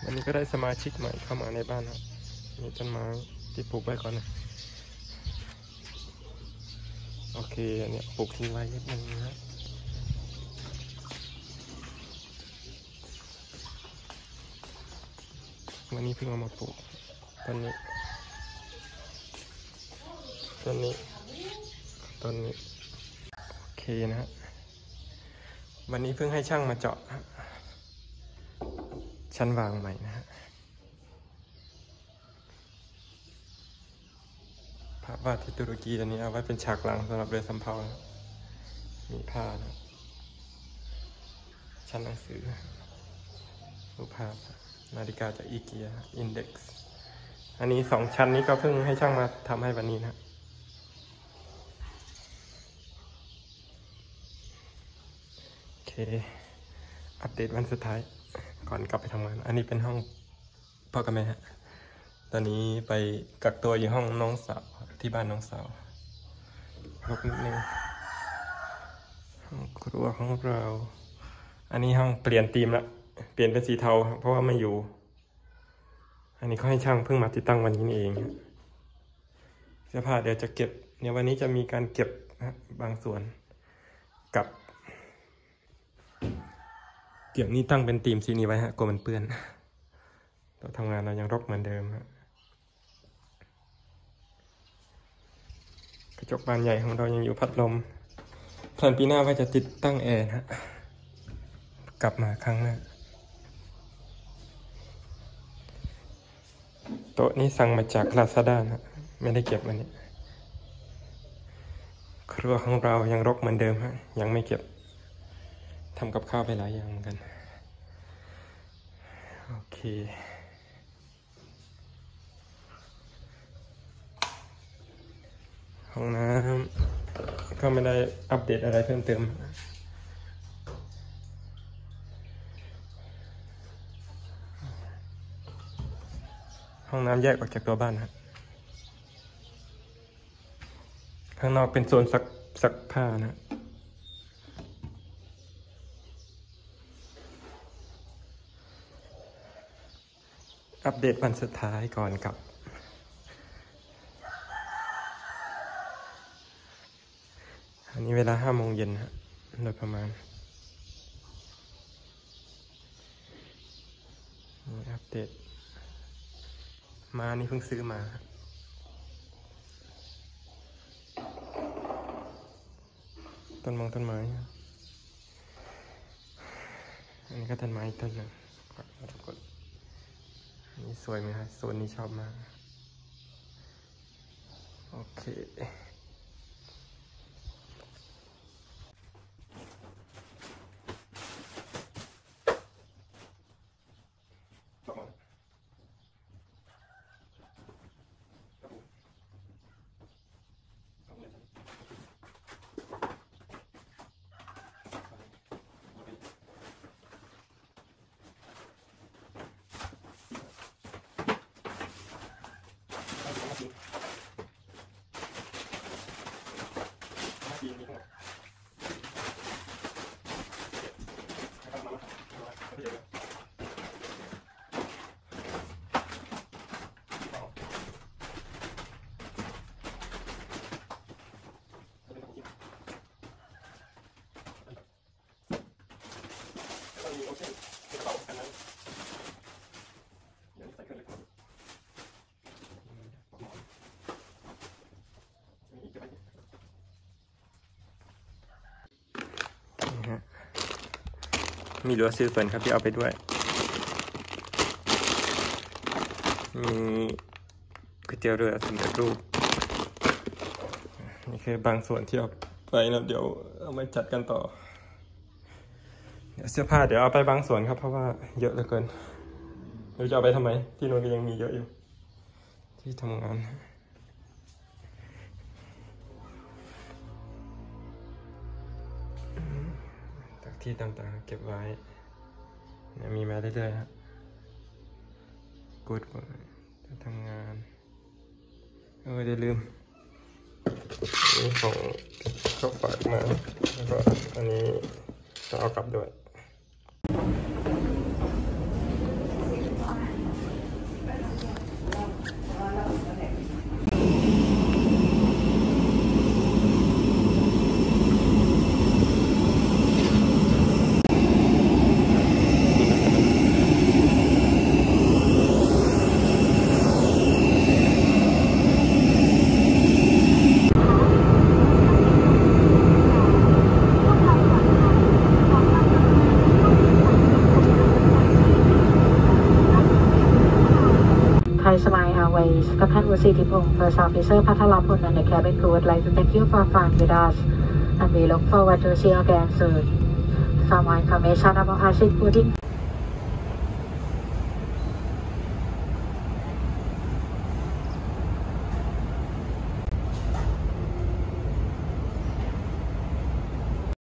วันนี้ก็ได้สมาชิกใหม่เข้ามาในบ้านครับมีต้นไม้ที่ปลูกไว้ก่อนนะโอเคอันนี้ปลูกทิ้งไว้นิดนึงนะวันนี้เพิ่งเอามาปลูกต้นนี้โอเคนะฮะวันนี้เพิ่งให้ช่างมาเจาะชั้นวางใหม่นะฮะภาพวาดที่ตุรกีอันนี้เอาไว้เป็นฉากหลังสำหรับเรือสำเภานะมีผ้านะชั้นหนังสือรูปภาพนาฬิกาจากอีเกียอินเด็กซ์อันนี้2 ชั้นนี้ก็เพิ่งให้ช่างมาทำให้วันนี้นะโอเคอัปเดตวันสุดท้ายก่อนกลับไปทำงานอันนี้เป็นห้องพ่อกับแม่ฮะตอนนี้ไปกักตัวอยู่ห้องน้องสาวที่บ้านน้องสาวรบนิดนึงห้องครัวของเราอันนี้ห้องเปลี่ยนธีมละเปลี่ยนเป็นสีเทาเพราะว่าไม่อยู่อันนี้เขาให้ช่างเพิ่งมาติดตั้งวันนี้เองเสื้อผ้าเดี๋ยวจะเก็บเนี่ยวันนี้จะมีการเก็นะบางส่วนกับเกี่ยวนี้ตั้งเป็นธีมสีนี้ไว้ฮะกลัวมันเปื้อนเราทำงานเรายังรกเหมือนเดิมฮะกระจกบานใหญ่ของเรายังอยู่พัดลมแผนปีหน้าว่าจะติดตั้งแอร์ฮะกลับมาครั้งหน้าโต๊ะนี้สั่งมาจากลาซาด้านะไม่ได้เก็บวันนี้ครัวของเรายังรกเหมือนเดิมฮะยังไม่เก็บทำกับข้าวไปหลายอย่างกันโอเคห้องน้ำก็ไม่ได้อัปเดตอะไรเพิ่มเติมห้องน้ำแยกออกจากตัวบ้านครับข้างนอกเป็นโซนซักผ้านะอัปเดตวันสุดท้ายก่อนกลับอันนี้เวลา5 โมงเย็นฮะโดยประมาณนี่อัปเดตมานี่เพิ่งซื้อมาต้นไม้อันนี้ก็ต้นไม้ต้นหนึ่งทุกคนนี่สวยไหมครับโซนนี้ชอบมากโอเคมีเหลือซื้อส่วนครับที่เอาไปด้วยมีก๋วยเตี๋ยวเรือสำเร็จรูปนี่คือบางส่วนที่เอาไปแล้วเดี๋ยวเอาไปจัดกันต่อเดี๋ยวเสื้อผ้าเดี๋ยวเอาไปบางส่วนครับเพราะว่าเยอะเหลือเกินไม่รู้จะเอาไปทำไมที่นู่นก็ยังมีเยอะอยู่ที่ทำงานที่ต่างๆเก็บไว้มีมาเรื่อยๆครับกูดจะทำงานได้ลืมนี่ของเขาฝากมาแล้วก็อันนี้ต้องเอากลับด้วย Airways กับท่านวสิทธิพงศ์ First Officer พัทรพล and the cabin crew would like to thank you for flying with us and we look forward to see you again soon. For more information about Ashit Pudding